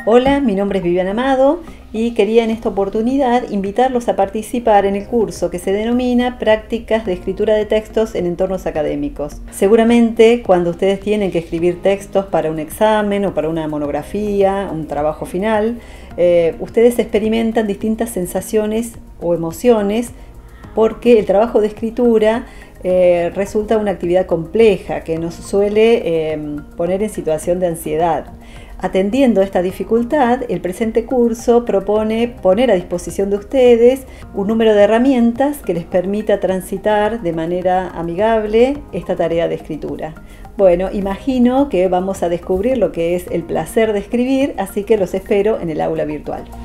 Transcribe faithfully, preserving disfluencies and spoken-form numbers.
Hola, mi nombre es Viviana Amado y quería en esta oportunidad invitarlos a participar en el curso que se denomina Prácticas de Escritura de Textos en Entornos Académicos. Seguramente cuando ustedes tienen que escribir textos para un examen o para una monografía, un trabajo final, eh, ustedes experimentan distintas sensaciones o emociones porque el trabajo de escritura eh, resulta una actividad compleja que nos suele eh, poner en situación de ansiedad. Atendiendo a esta dificultad, el presente curso propone poner a disposición de ustedes un número de herramientas que les permita transitar de manera amigable esta tarea de escritura. Bueno, imagino que vamos a descubrir lo que es el placer de escribir, así que los espero en el aula virtual.